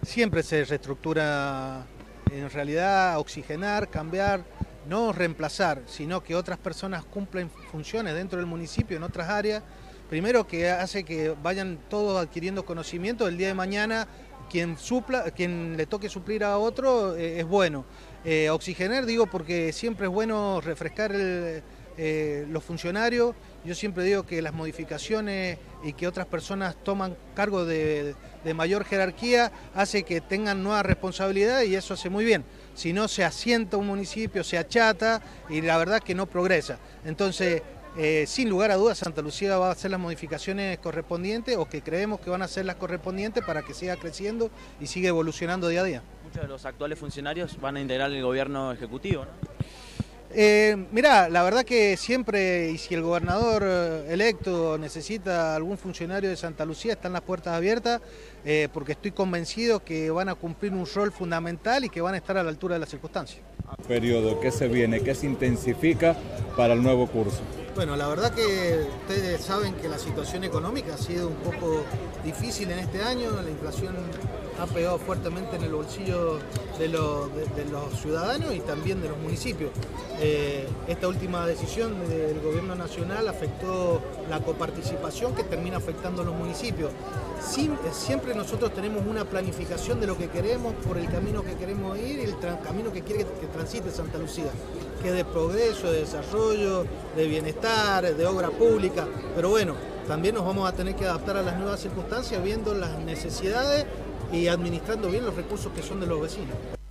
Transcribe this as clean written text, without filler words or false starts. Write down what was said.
Siempre se reestructura, en realidad oxigenar, cambiar, no reemplazar, sino que otras personas cumplen funciones dentro del municipio, en otras áreas. Primero que hace que vayan todos adquiriendo conocimiento, el día de mañana quien le toque suplir a otro es bueno. Oxigenar digo porque siempre es bueno refrescar los funcionarios. Yo siempre digo que las modificaciones y que otras personas toman cargo de mayor jerarquía hace que tengan nueva responsabilidad y eso hace muy bien. Si no, se asienta un municipio, se achata y la verdad que no progresa. Entonces, sin lugar a dudas, Santa Lucía va a hacer las modificaciones correspondientes o que creemos que van a ser las correspondientes para que siga creciendo y siga evolucionando día a día. Muchos de los actuales funcionarios van a integrar el gobierno ejecutivo, ¿no? Mirá, la verdad que siempre, y si el gobernador electo necesita algún funcionario de Santa Lucía, están las puertas abiertas, porque estoy convencido que van a cumplir un rol fundamental y que van a estar a la altura de las circunstancias. Periodo que se viene, que se intensifica para el nuevo curso. Bueno, la verdad que ustedes saben que la situación económica ha sido un poco difícil en este año, la inflación ha pegado fuertemente en el bolsillo de los ciudadanos y también de los municipios. Esta última decisión del gobierno nacional afectó la coparticipación que termina afectando a los municipios. Siempre nosotros tenemos una planificación de lo que queremos, por el camino que queremos ir y el camino que quiere que transite Santa Lucía, que es de progreso, de desarrollo, de bienestar, de obra pública, pero bueno, también nos vamos a tener que adaptar a las nuevas circunstancias viendo las necesidades y administrando bien los recursos que son de los vecinos.